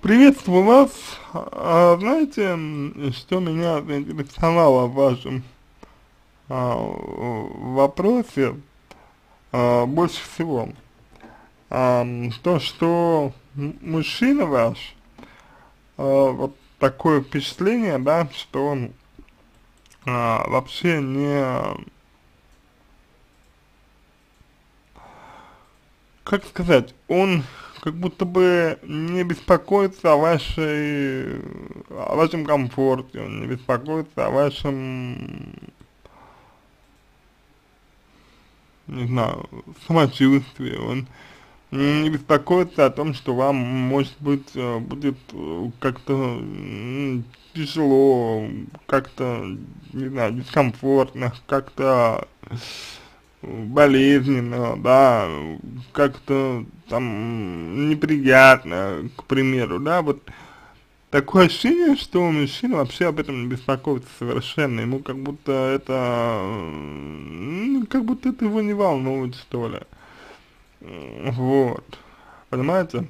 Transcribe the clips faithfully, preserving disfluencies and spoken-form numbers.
Приветствую вас. А, знаете, м, что меня заинтересовало в вашем а, в- вопросе а, больше всего? А, м, то, что м- мужчина ваш, а, вот такое впечатление, да, что он а, вообще не, как сказать, он как будто бы не беспокоится о вашей, о вашем комфорте, он не беспокоится о вашем, не знаю, самочувствии, он не беспокоиться о том, что вам, может быть, э, будет э, как-то м, тяжело, как-то, не знаю, дискомфортно, как-то болезненно, да, как-то там неприятно, к примеру, да, вот такое ощущение, что мужчина вообще об этом не беспокоится совершенно, ему как будто это, м, как будто это его не волнует, что ли. М, Вот, понимаете?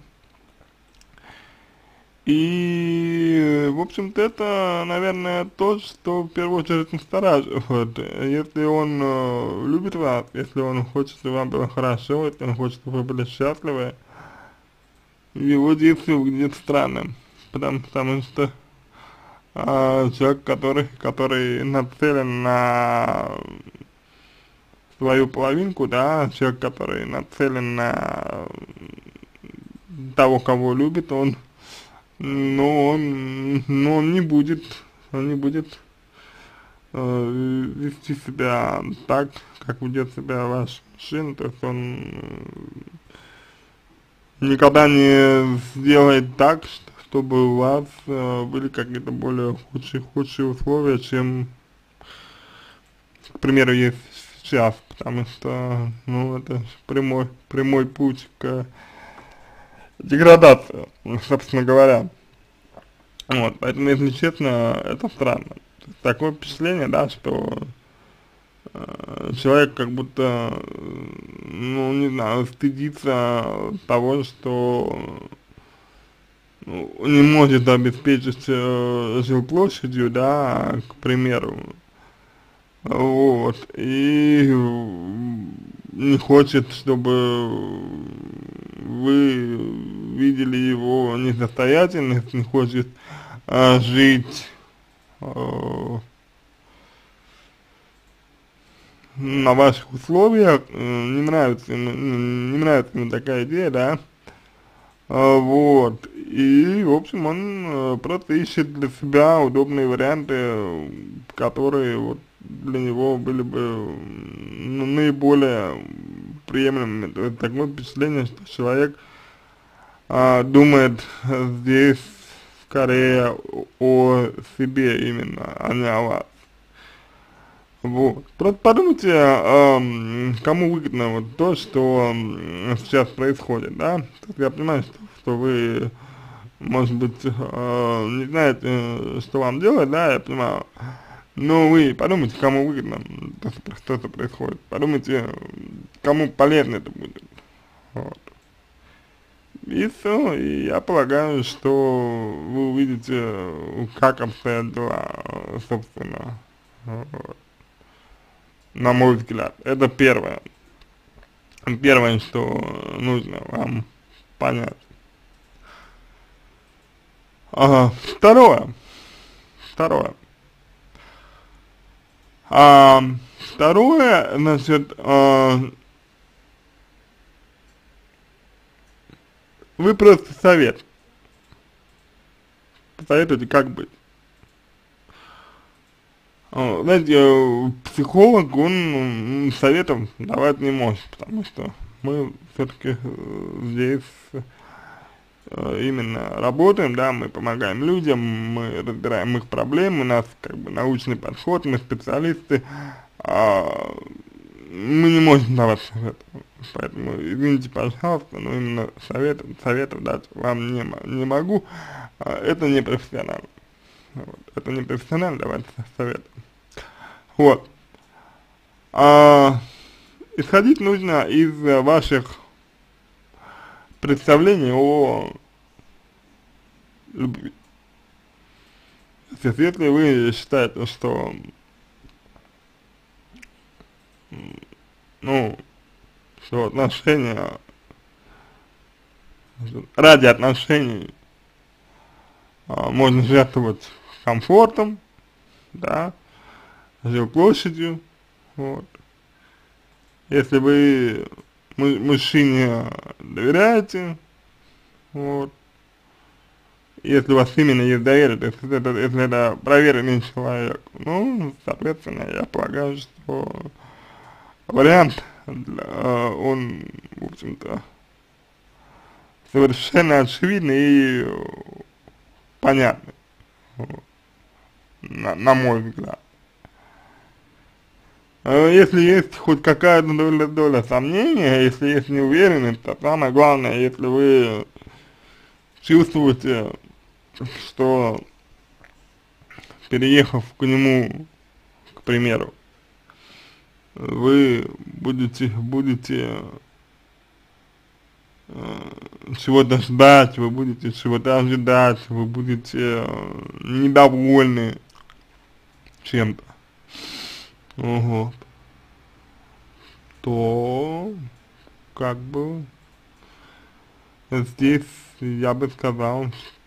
И, в общем-то, это, наверное, то, что в первую очередь настораживает. Если он э, любит вас, если он хочет, чтобы вам было хорошо, если он хочет, чтобы вы были счастливы, его действия выглядят странным. Потому, потому что а, человек, который, который нацелен на свою половинку, да, человек, который нацелен на того, кого любит, он но он, но он не будет, он не будет э, вести себя так, как ведет себя ваш мужчина, то есть он э, никогда не сделает так, что- чтобы у вас э, были какие-то более худшие, худшие условия, чем, к примеру, есть сейчас, потому что, ну, это прямой, прямой путь к деградации, собственно говоря. Вот, поэтому, если честно, это странно. Такое впечатление, да, что э, человек как будто, э, ну, не знаю, стыдится того, что ну, не может обеспечить э, жилплощадью, да, к примеру, вот, и э, не хочет, чтобы вы видели его несостоятельность, не хочет э, жить э, на ваших условиях, э, не нравится ему, не нравится ему такая идея, да, а, вот, и, в общем, он э, просто ищет для себя удобные варианты, э, которые вот для него были бы м, ну, наиболее приемлемыми. То есть такое впечатление, что человек а, думает э, здесь скорее о себе именно, а не о вас. Вот. Просто подумайте, ам, кому выгодно вот то, что м, сейчас происходит, да? То есть я понимаю, что, что вы, может быть, э, не знаете, э, что вам делать, да, я понимаю. Но вы подумайте, кому выгодно м, то, что, то, что происходит. Подумайте, м, кому полезно это будет. Вот. И все, и я полагаю, что вы увидите, э, как обстоят дела, э, собственно. Вот. На мой взгляд. Это первое. Первое, что нужно вам понять. Ага. Второе. Второе. А, второе, значит, а, вы просто совет. Посоветуйте, как быть. А, знаете, э, психолог, он м, советов давать не может, потому что мы все-таки здесь э, именно работаем, да, мы помогаем людям, мы разбираем их проблемы, у нас как бы научный подход, мы специалисты, а, мы не можем давать совет, поэтому извините, пожалуйста, но именно совет, советов дать вам не, мо- не могу, а, это не профессионально, вот, это не профессионально давать совет, вот, а, исходить нужно из э, ваших представлений о любви. То есть, если вы считаете, что, ну, что отношения, ради отношений а, можно жертвовать комфортом, да, жилплощадью, вот. Если вы му мужчине доверяете, вот, если у вас именно есть доверие, то есть это, если это проверенный человек, ну, соответственно, я полагаю, что вариант, для, он, в общем-то, совершенно очевидный и понятный, вот, на, на мой взгляд. Если есть хоть какая-то доля, доля сомнения, если есть неуверенность, то самое главное, если вы чувствуете, что, переехав к нему, к примеру, вы будете, будете э, чего-то ждать, вы будете чего-то ожидать, вы будете э, недовольны чем-то, вот, то, как бы, здесь я бы сказал,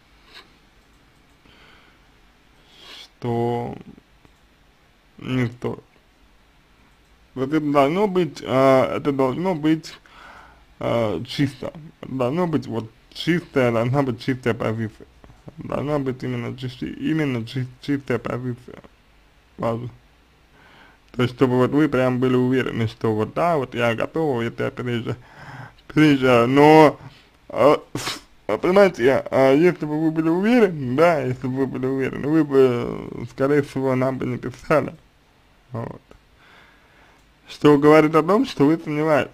что не стоит. Вот это должно быть, а, это должно быть а, чисто, должно быть вот чистая, должна быть чистая позиция, должна быть именно, чисти, именно чи, чистая позиция, важно. То есть, чтобы вот вы прям были уверены, что вот да, вот я готов, это я переезжаю, переезжаю, но, а, понимаете, а если бы вы были уверены, да, если бы вы были уверены, вы бы, скорее всего, нам бы не писали, вот. Что говорит о том, что вы сомневаетесь,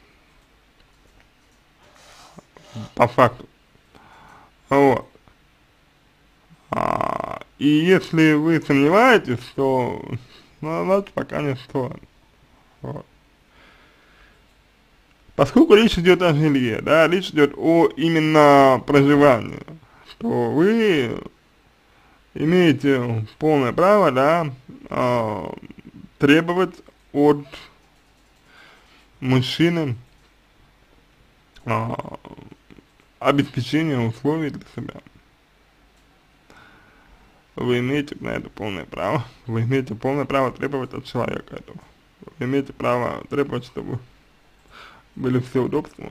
по факту, вот. А, и если вы сомневаетесь, то, ну, значит, пока не стоит, вот. Поскольку речь идет о жилье, да, речь идет о именно проживании, то вы имеете полное право, да, э, требовать от мужчины э, обеспечения условий для себя. Вы имеете на это полное право, вы имеете полное право требовать от человека этого, вы имеете право требовать, чтобы были все удобства.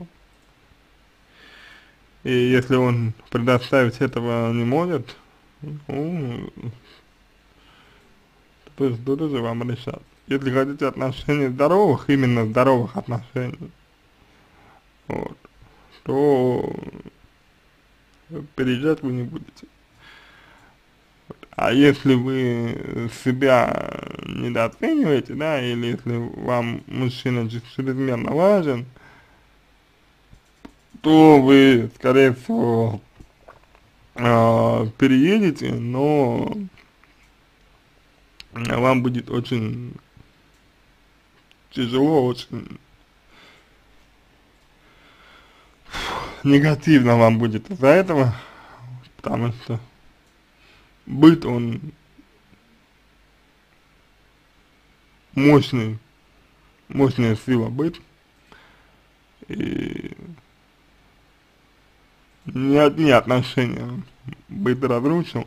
И если он предоставить этого не может, ну, то есть тут уже вам решать. Если хотите отношений здоровых, именно здоровых отношений, вот, то переезжать вы не будете. Вот. А если вы себя недооцениваете, да, или если вам мужчина чрезмерно важен, то вы, скорее всего, э, переедете, но вам будет очень тяжело, очень негативно вам будет из-за этого, потому что быт, он мощный, мощная сила быт, и ни одни отношения быт разрушил,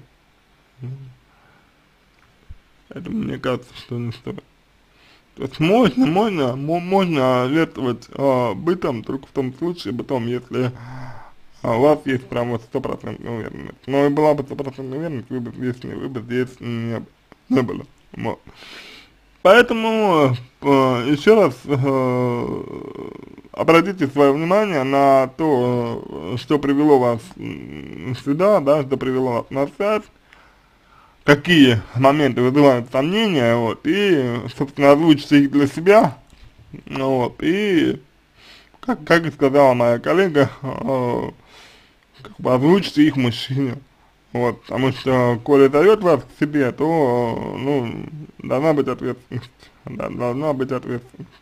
поэтому мне кажется, что не стоит. То есть можно, можно, можно жертвовать э, бытом только в том случае, потом, если а, у вас есть прям вот стопроцентная уверенность. Но и была бы стопроцентная уверенность, вы бы здесь не, вы бы здесь не, не были. Вот. Поэтому э, еще раз э, обратите свое внимание на то, что привело вас сюда, да, что привело вас на сайт, какие моменты вызывают сомнения, вот, и, собственно, озвучите их для себя, вот, и, как, как и сказала моя коллега, э, как бы озвучите их мужчине, вот, потому что, коли дает вас к себе, то, ну, должна быть ответственность, да, должна быть ответственность,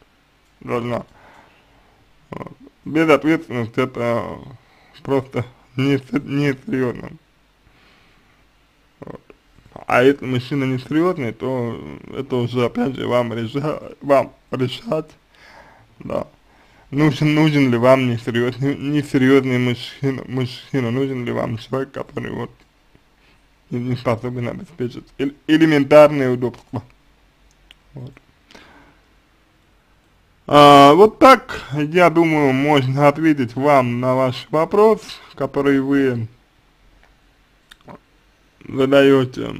должна, вот. Без ответственности это просто не, не серьезным. Вот. А если мужчина не серьезный, то это уже опять же вам решать, вам решать, да. Нужен, нужен ли вам несерьезный, несерьезный мужчина, мужчина, нужен ли вам человек, который вот не способен обеспечить элементарные удобства. Вот. А, вот так, я думаю, можно ответить вам на ваш вопрос, который вы задаете.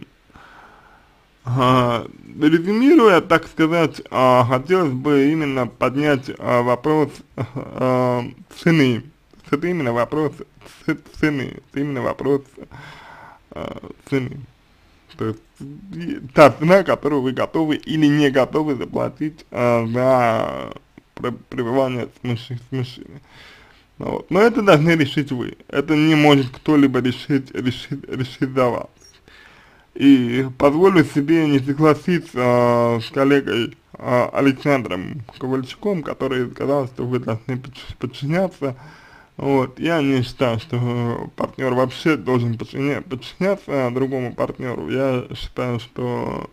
А, резюмируя, так сказать, а, хотелось бы именно поднять а, вопрос а, цены. Это именно вопрос цены, это именно вопрос а, цены. То есть та цена, которую вы готовы или не готовы заплатить а, за пребывание с, мужч с мужчиной. Вот. Но это должны решить вы. Это не может кто-либо решить, решить, решить за вас. И позволю себе не согласиться а, с коллегой а, Александром Ковальчуком, который сказал, что вы должны подчиняться. Вот, я не считаю, что партнер вообще должен подчиня, подчиняться другому партнеру. Я считаю, что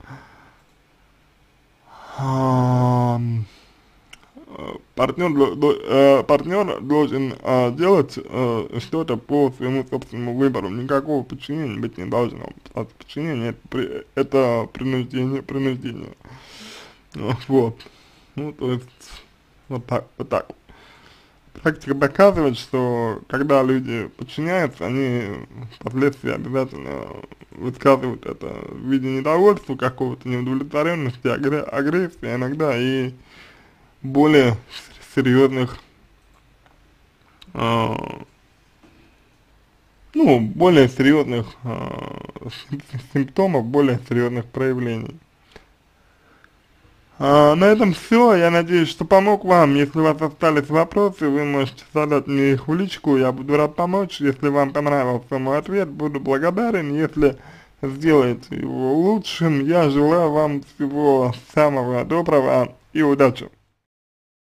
э, партнер, э, партнер должен э, делать э, что-то по своему собственному выбору. Никакого подчинения быть не должно. Потому что подчинение это, при, это принуждение, принуждение. Вот. Ну, то есть, вот так, вот так. Практика доказывает, что когда люди подчиняются, они впоследствии обязательно высказывают это в виде недовольства, какого-то неудовлетворенности, агрессии, а иногда и более серьезных, э, ну, более серьезных э, симптомов, более серьезных проявлений. А, на этом все. Я надеюсь, что помог вам. Если у вас остались вопросы, вы можете задать мне их в личку, я буду рад помочь. Если вам понравился мой ответ, буду благодарен. Если сделаете его лучшим, я желаю вам всего самого доброго и удачи.